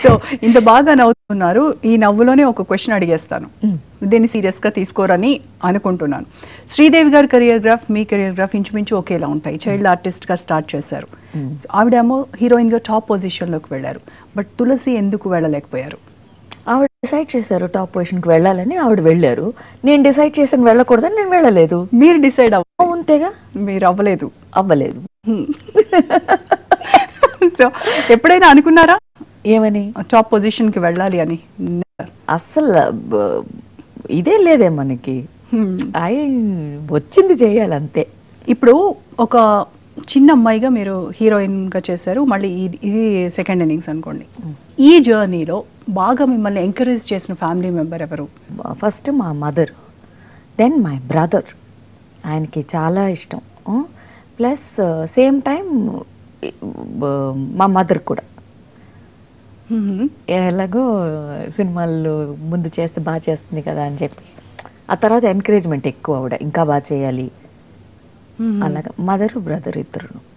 So ఇంత బాగా నవ్వుతున్నారు, ఈ నవ్వులోనే ఒక క్వశ్చన్ అడిగేస్తాను, దీన్ని సీరియస్గా తీసుకోరని అనుకుంటున్నాను. శ్రీదేవి గారి కెరియర్ గ్రాఫ్, మీ కెరియర్ గ్రాఫ్ ఇంచుమించు ఒకేలా ఉంటాయి. చైల్డ్ ఆర్టిస్ట్గా స్టార్ట్ చేశారు, ఆవిడేమో హీరోయిన్గా టాప్ పొజిషన్లోకి వెళ్ళారు. బట్ తులసి ఎందుకు వెళ్ళలేకపోయారు? ఆవిడ డిసైడ్ చేశారు టాప్ పొజిషన్కి వెళ్ళాలని, ఆవిడ వెళ్ళారు. నేను డిసైడ్ చేశాను వెళ్ళకూడదని, నేను వెళ్ళలేదు. మీరు డిసైడ్ అంతేగా, మీరు అవ్వలేదు. అవ్వలేదు. సో ఎప్పుడైనా అనుకున్నారా ఏమని టాప్ పొజిషన్కి వెళ్ళాలి అని? అస్సలు ఇదే లేదే మనకి. వచ్చింది చేయాలి అంతే. ఇప్పుడు ఒక చిన్న అమ్మాయిగా మీరు హీరోయిన్గా చేశారు, మళ్ళీ ఇది సెకండ్ ఇన్నింగ్స్ అనుకోండి. ఈ జర్నీలో బాగా మిమ్మల్ని ఎంకరేజ్ చేసిన ఫ్యామిలీ మెంబర్ ఎవరు? ఫస్ట్ మా మదర్, దెన్ మై బ్రదర్. ఆయనకి చాలా ఇష్టం. ప్లస్ సేమ్ టైం మా మదర్ కూడా ఎలాగో సినిమాల్లో ముందు చేస్తే బాగా చేస్తుంది కదా అని చెప్పి, ఆ తర్వాత ఎంకరేజ్మెంట్ ఎక్కువ ఆవిడ, ఇంకా బాగా చేయాలి అలాగా. మదరు బ్రదర్ ఇద్దరు.